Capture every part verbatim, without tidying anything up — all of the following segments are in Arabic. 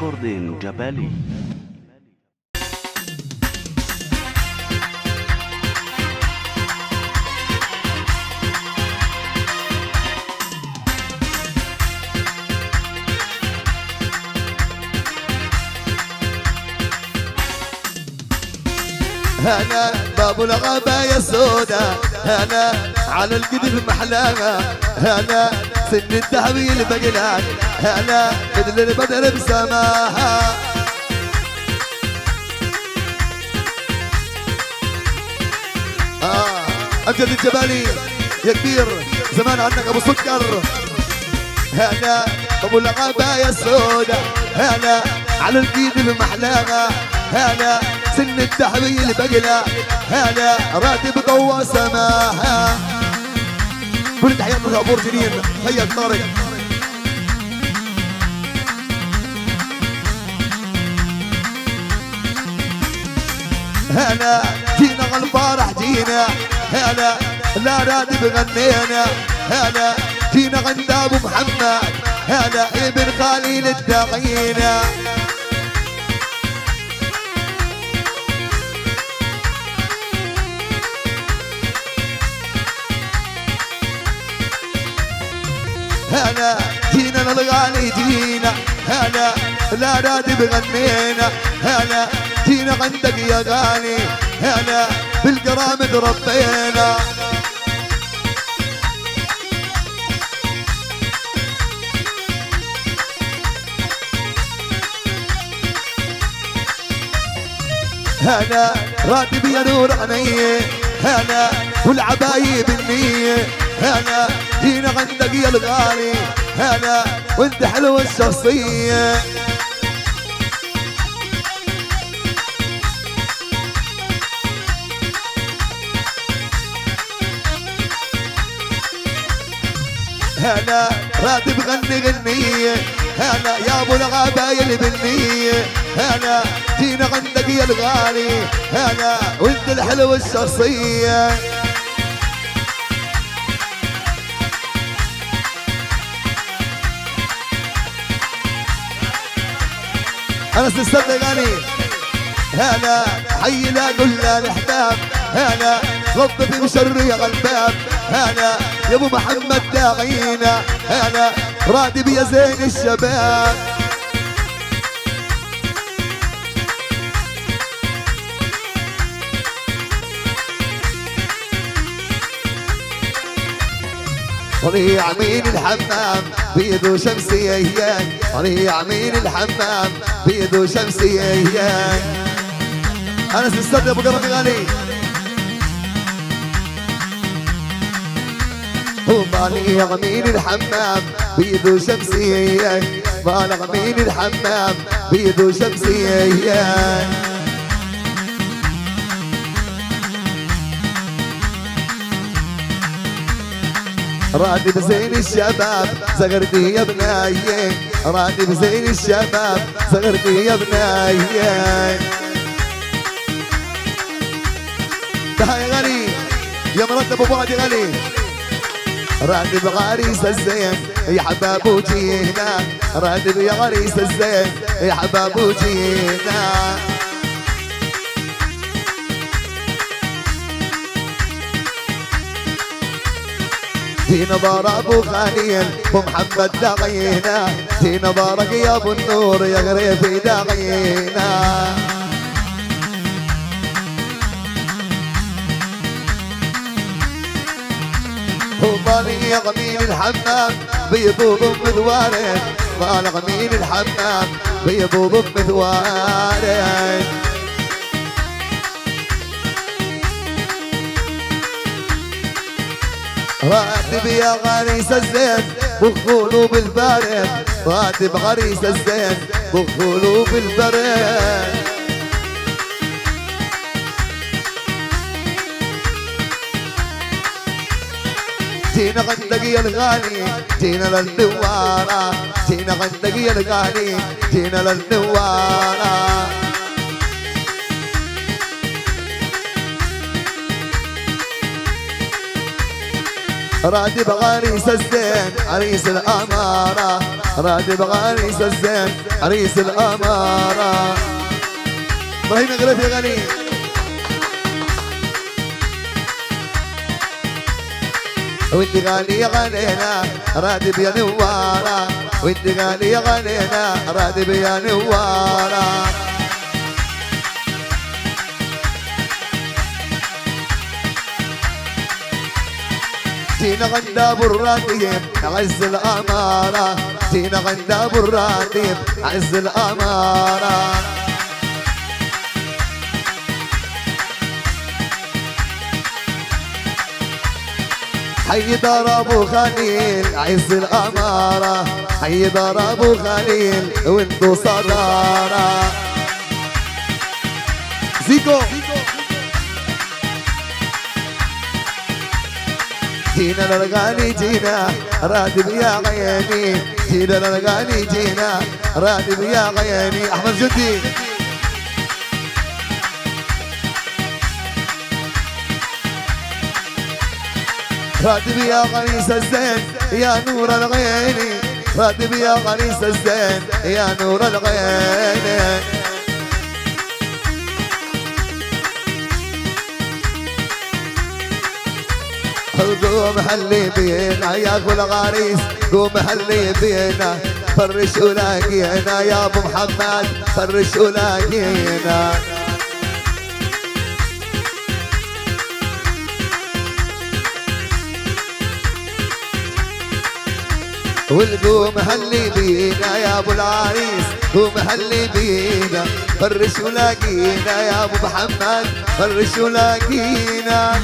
ريكوردين جبالي. هلا بابو الغباية السودا، هلا على القدر محلاها، هلا سن الذهبي البقلان، هلا مثل البدر بسماها. آه أمجد الجبالي يا كبير، زمان عنك أبو سكر. هلا بابو الغباية السودا، هلا على القدر محلاها، هلا سن الذهبي البقلة، هلا راتب ضوى سماها. كل تحياتنا لأبور جنين، هيا طارق. هلا جينا على الفرح جينا، هلا لا راتب غنينا، هلا جينا عند ابو محمد، هلا ابن خليل الدقينا. هلا جينا للغالي جينا، هلا لا راتب غنينا، هلا جينا عندك يا غالي، هلا بالقرامد ربينا. هلا راتب يا نور عيني، هلا والعبايب النية، هلا جينا عندك يا الغالي، هلا وانت حلوة الشخصية. هلا راتب غني غنية، هلا يا ابو الغبايل بالنية، هلا جينا عندك يا الغالي، هلا وانت الحلوة الشخصية. أنا سلسلة غني، هلا حي لا كل الأحباب، هلا غضب مشري الباب، هلا يا أبو محمد داعينا، هلا راتب يا زين الشباب. طليع مين الحمام بيدو شمسي اياك، طليع مين الحمام بيدو شمسي اياك. انا سلسلة ابو قرب غالي. وطالع مين الحمام بيدو شمسي اياك، طالع مين الحمام بيدو شمسي اياك. راتب زين الشباب صغرتي يا بناية، راتب زين الشباب صغرتي يا بناية. تحية غالي يا مرتب ابو وادي غالي. راتب غريس الزين يا حباب جينا، راتب يا غريس الزين يا حباب جينا. جينا بار ابو خليل ومحمد داغينا، جينا بارك يا ابو النور يا غريب داغينا. وطالع مين الحمام بيضوب بمذوارين، طالع مين الحمام بيضوب بمذوارين. راتب يا غريس الزين بخولو بالبارد، راتب غريس الزين بخولو بالبارد. جينا عندك يا الغالي جينا للنوارة، جينا عندك يا الغالي جينا للنوارة. راتب عريس الزين عريس الأمارة، راتب عريس الزين عريس الأمارة. ابراهيم غريب يا غني. وانت غالي علينا راتب يا نوارة، وانت غالي علينا راتب يا نوارة. جينا غنى بالراتب عز الأمارة، جينا غنى بالراتب عز الأمارة. حي دار ابو خليل عز الاماره، حي دار ابو خليل وانتو صداره. زيكو جينا للغالي جينا راتب يا عيني، جينا للغالي جينا راتب يا عيني. احمد جدي راتب يا غريس الزين يا نور العين، راتب يا غريس الزين يا نور العين. قوم حلي بينا يا ابو الغريس، قوم حلي بينا فرش ولاقينا يا ابو محمد، فرش ولاقينا. والقوم هلي بينا يا ابو العريس، قوم هلي بينا فرش ولاقينا يا ابو محمد، فرش ولاقينا.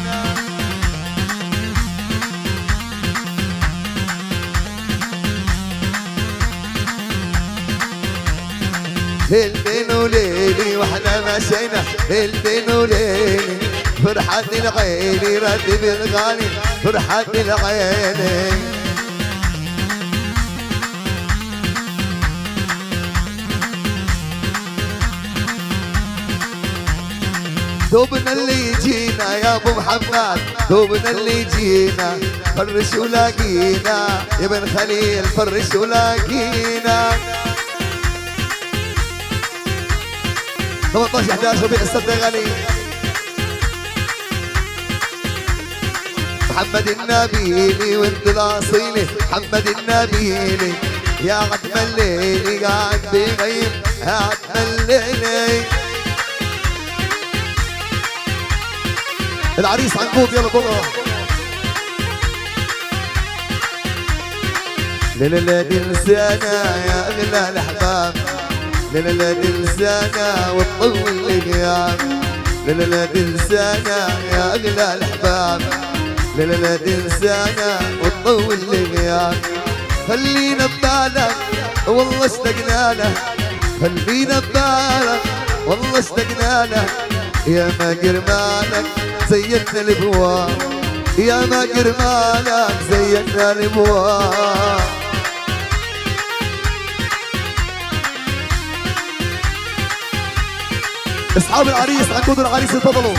ليل وليلي واحنا مشينا، ليل وليلي فرحة العيني راتب الغالي، فرحة العيني. دوبنا اللي يجينا يا ابو محمد، دوبنا اللي يجينا فرش ولاقينا يا بن خليل، فرش ولاقينا. ثمانية عشر أحد عشر ربيع السد يا غالي. محمد النبيلي وانت الاصيلي، محمد النبيلي يا عتم الليلي قاعد بغيب، يا عتم الليلي. العريس عنقود يلا بره. ليلة لا تنسانا يا اغلى الاحباب، ليلة لا تنسانا وتطول الايام، ليلة لا تنسانا يا اغلى الاحباب، ليلة لا تنسانا وتطول الايام. خلينا ببالك والله اشتقنا لك، خلينا ببالك والله اشتقنا لك. يا ما جرمالك زيتنا الابواب، يا ما جرمالك زيتنا الابواب. اصحاب العريس عنقود العريس تفضلوا.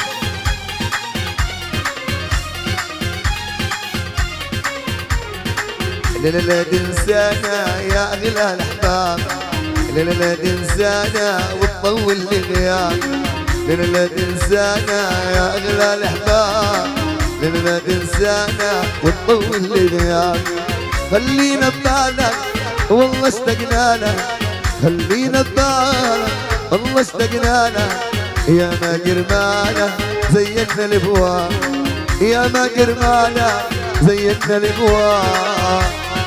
ليلة لا تنسانا يا اغلى الاحباب، ليلة لا تنسانا وتطول الغياب، ليلة لا تنسانا يا اغلى الاحباب، ليلة لا تنسانا وتطول الغياب. خلينا ببالك والله اشتقنا لك، خلينا ببالك والله اشتقنا لك. يا ما جرمانا زيتنا الابواب، يا ما جرمانا زيتنا الابواب.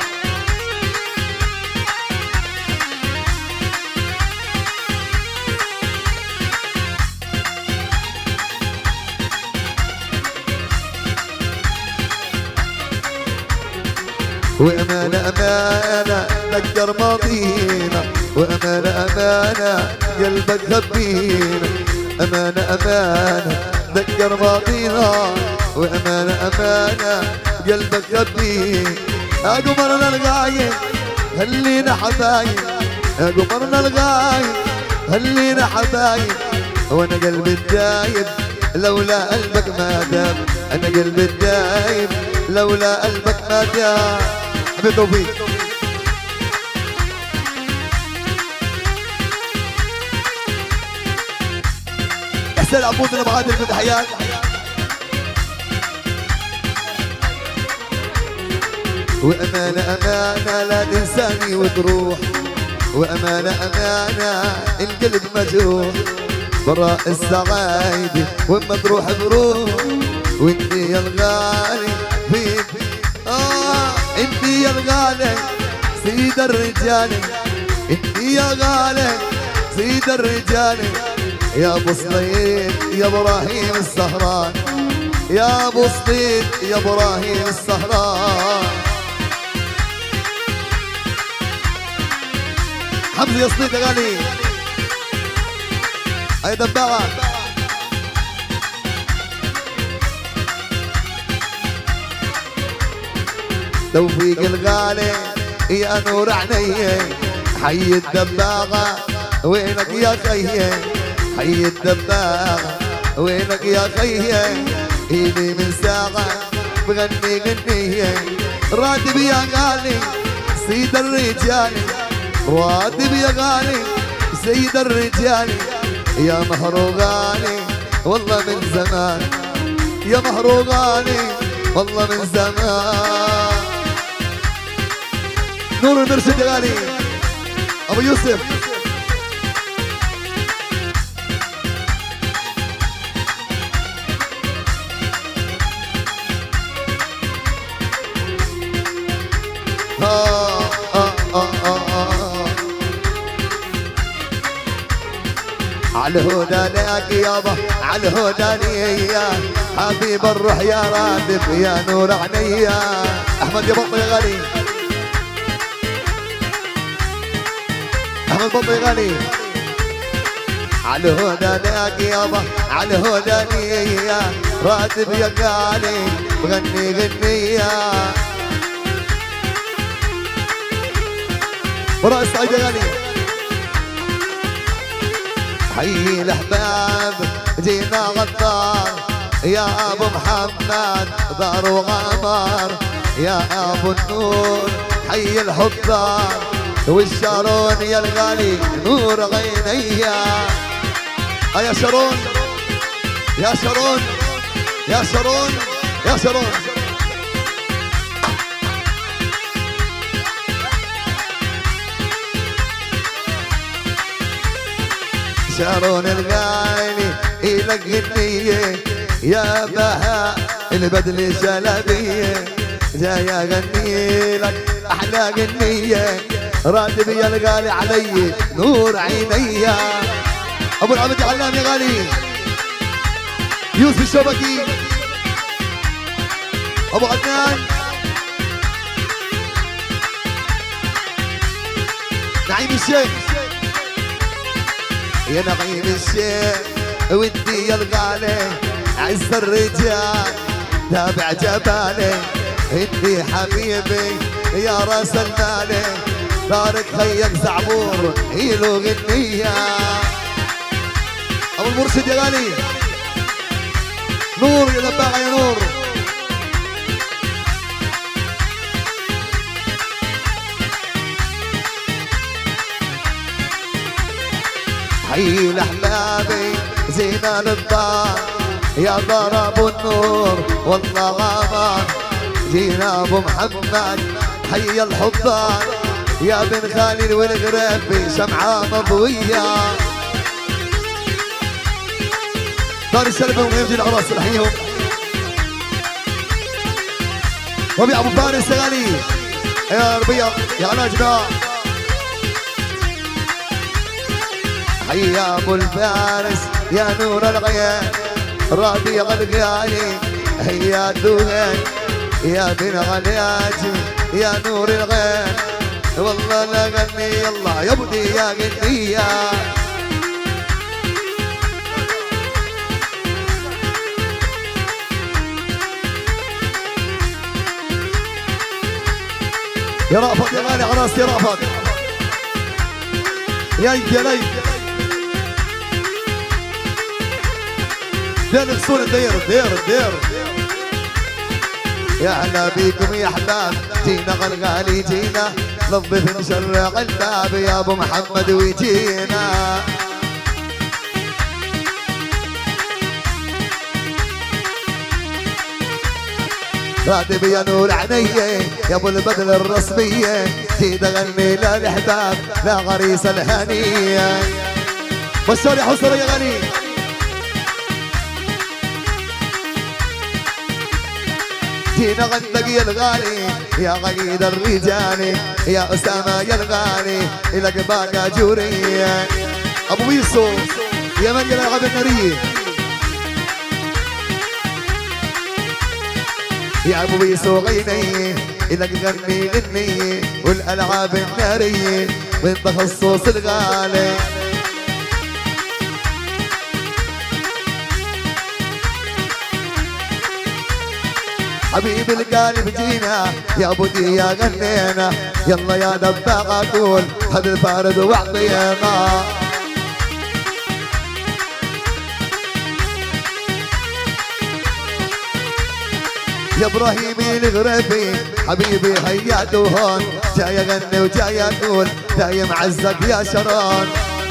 وأمانة أمانة تذكر ماضينا، وأمانة أمانة قلبك خبينا، أمانة أمانة تذكر ماضينا، وأمانة أمانة قلبك خبينا. يا قمرنا الغايب خلينا حبايب، يا قمرنا الغايب خلينا حبايب. وأنا قلبي الدايب لولا قلبك ما دام، أنا قلبي الدايب لولا قلبك ما دام. حبيب توفيق حسين عبود المعادل في تحيات. وأمانة أمانة لا تنساني وتروح، وأمانة أمانة القلب مجروح، براء السعايدة وما تروح بروح، وانتي يا الغالي فيك آه انتي يا الغالي سيد الرجال، انتي يا غالي سيد الرجال، يا ابو صليب يا ابراهيم السهران، يا ابو صليب يا ابراهيم السهران. حمزه يا صليب يا غالي هاي دباغه. توفيق الغالي يا نور عيني، حي الدباغه وينك يا خيي، حي الدباغه وينك يا خيي، ايدي من ساعه بغني غنيه، راتب يا غالي سيد الرجال، راتب يا غالي سيد الرجال، يا مهروغاني والله من زمان، يا مهروغاني والله من زمان. نور المرشد يا غالي ابو يوسف. آه آه آه آه آه. على الهدى لك يابا، على الهدى لي يا حبيب الروح يا راتب يا نور عينيا. احمد يا بطل يا غالي، احمد بطل يا غالي. على الهدى لك يابا، على الهدى لي يا راتب يا غالي بغني غنية. ورأس سعيد يا غالي. حي الاحباب جينا غدار يا ابو محمد دار وغمار، يا ابو النور حي الحضار، والشارون يا الغالي نور عينيا. يا شارون يا شارون يا شارون يا شارون. شارون الغالي إلك غنية يا بهاء البدل شلبية، جاي أغني لك أحلى غنية، راتب يا الغالي علي نور عينيا. أبو العبد علام يا غالي، يوسف الشبكي، أبو عدنان، نعيم الشيخ يا نعيم الشيخ، ودي يا الغالي عز الرجال تابع جبالي، انتي حبيبي يا راس المالي، طارق خيك زعبور إيلو غنية. أبو المرشد يا غالي، نور يا دباغة يا نور. حي لأحبابي زينان الدار يا دار ابو النور والله غامر، جينا ابو محمد حي الحضار، يا بن خالد والغريبي شمعة مضوية. دار السلفة ويمجي العراس نحييهم. وابي ابو فارس يا غالي يا ربيع يا علاجنا. حي يا ابو الفارس يا نور الغيان، ربيع الغالي هيا دوغان، يا بن غلياجي يا نور الغيان، والله لا غني يلا يا ابني يا غنية. يا رأفت يا غالي على راسي يا رأفت يا يا لي دير الغسول دير دير دير يا هلا بيكم يا احباب، جينا غالي جينا نظف نشرق الباب يا ابو محمد ويجينا. راتب يا نور عيني يا ابو البدل الرسميه، جيت اغني للاحباب لا غريس الهنيه. بشر يا حسر يا غني. جينا غنك يا الغالي يا غيد الرجال يا اسامه يا الغالي لك باقى جوريه. ابو بيسو يا من الالعاب الناريه يا ابو بيسو غيني لك غني غني والالعاب الناريه من تخصص الغالي. حبيب القلب جينا يا ابو دي يا غنينا، يلا يا دباغ قول هذا الفارد واعطينا. يا ابراهيمي الغريبي حبيبي هيا هون، جاي اغني وجاي اقول دايم عزك يا شران.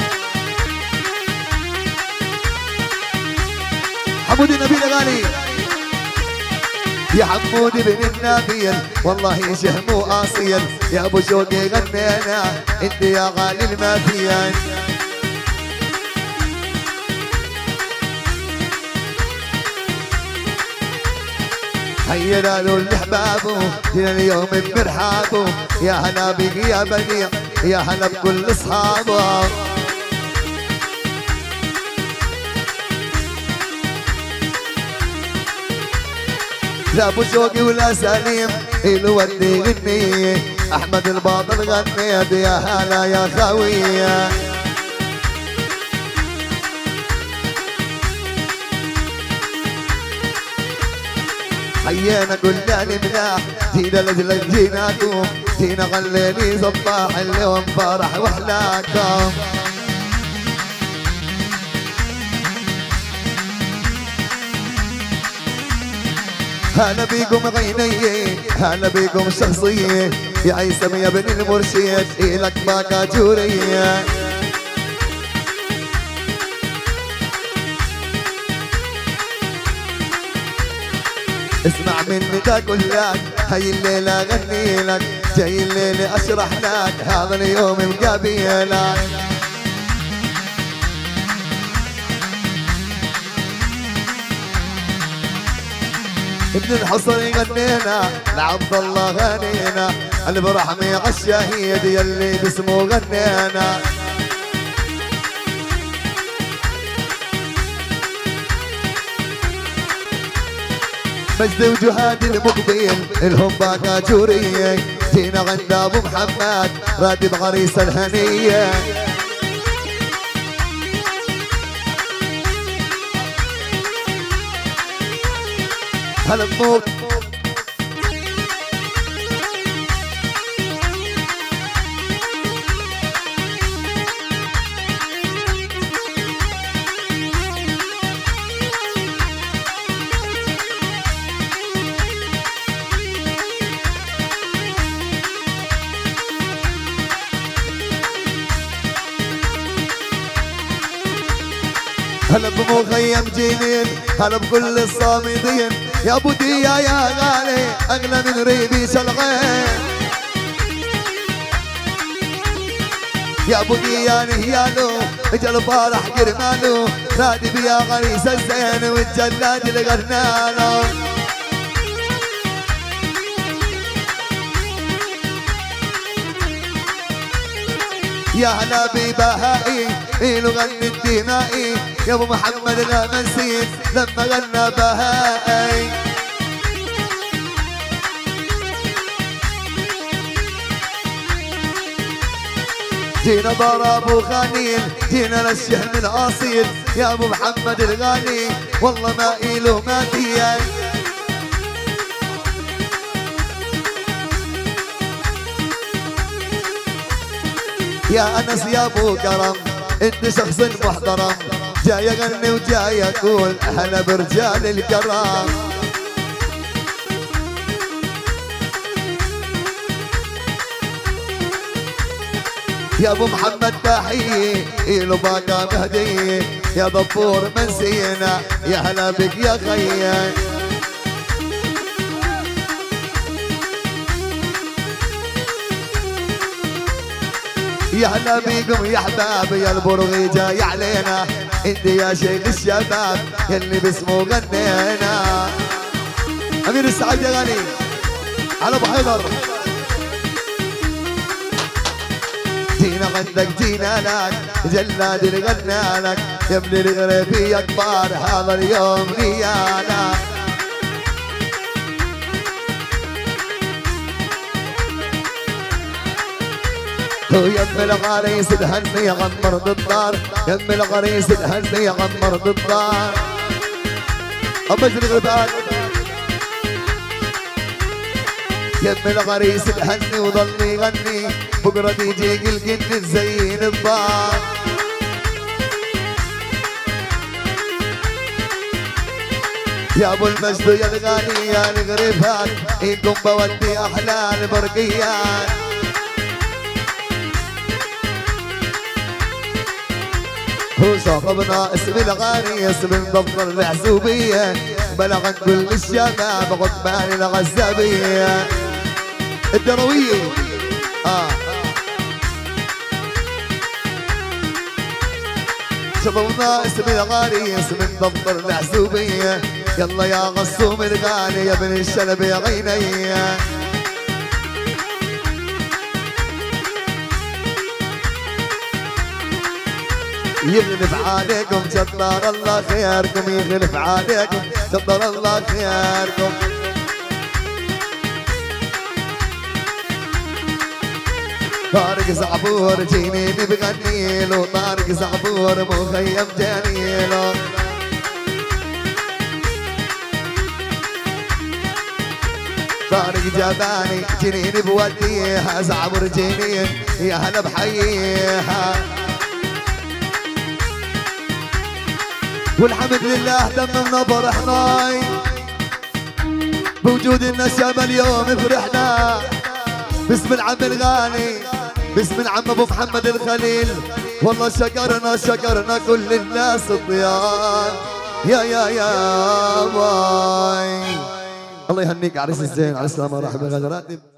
حمود النبيل غالي يا حمود بن النبيل والله شهم واصيل، يا ابو شوقي غنينا انت يا غالي المثيل. هيا له الاحبابه جينا اليوم بمرحابه، يا هلا بك يا بديع يا هلا بكل اصحابه. لا ابو شوقي ولا سليم الودي غني، احمد الباطل غنيت يا هلا يا خويه. حيينا كلنا ملاح جينا لجلك جيناكم، جينا غليني صباح اليوم فرح واحلاكم. هلا بيكم غيني هلا بيكم شخصية يا عيسم يا ابن المرشد إلك باقى جورية. اسمع مني تقول لك هاي الليلة غني لك، جاي الليلة اشرح لك هذا اليوم مقابلك. ابن الحصري غنينا لعبد الله غنينا، البرحمي عالشهيد يلي باسمه غنينا. مجد وجهاد المقبل الهم باقى جوريه، جينا عند ابو محمد راتب عريس الهنيه. هلا بموت هلا بمخيم جنين هلا بكل الصامدين، يا ابو ديا يا غالي اغلى من ريبي شلغين. يا ابو ديا نهيالو اجا الفرح قرمالو، نادي بيا غريس الزين والجلاد اللي غنالو. يا هلا ببهائي إلو غني الدمائي، يا ابو محمد لا منسيت لما غنى بهائي. جينا ضرب وخليل جينا للشحن الاصيل، يا ابو محمد الغالي والله ما إله مثيل. يا انس يا ابو كرم انت شخص محترم، جاي اغني وجاي اقول هلا برجال الكرم. يا ابو محمد تحيه إله باقى مهديه يا ضبور منسينا يا هلا بك يا خيي يا هلا بيكم يا احباب يا البرغي جاي علينا انت يا شيخ الشباب يلي باسمه غنينا امير السعيد يا غني على ابو حيدر جينا عندك جينا لك جلاد اللي غنى لك يا ابن الغريبي يا كبار هذا اليوم نيانا يم الغريس الهني غمر بالدار يم الغريس الهني غمر بالدار أبج الغربان يم الغريس الهني وظل يغني بكرة تيجي الجن تزين الدار يا ابو المجد يا الغالي يا الغريبان انكم بودي احلى البرقيات هو صاحبنا اسم الغالي اسم المفضل العزوبية بلغ كل الشباب غضبان الغزابية الدروية آه شبابنا اسم الغالي اسم المفضل العزوبية يلا يا غصوم الغالي يا ابن الشلب يا عيني يغلب عليكم جبار الله خيركم يغلب عليكم جبار الله خيركم طارق زعبور جيني بغني له طارق زعبور مخيم جاني له طارق جباني جنيني بوديها زعبور جنين يا هلا بحييها والحمد لله دمنا فرحنا بوجود النشام اليوم فرحنا باسم العم الغالي باسم العم ابو محمد الخليل والله شكرنا شكرنا كل الناس الضياف يا يا يا باي الله يهنيك عريس الزين على السلامه ورحمه الله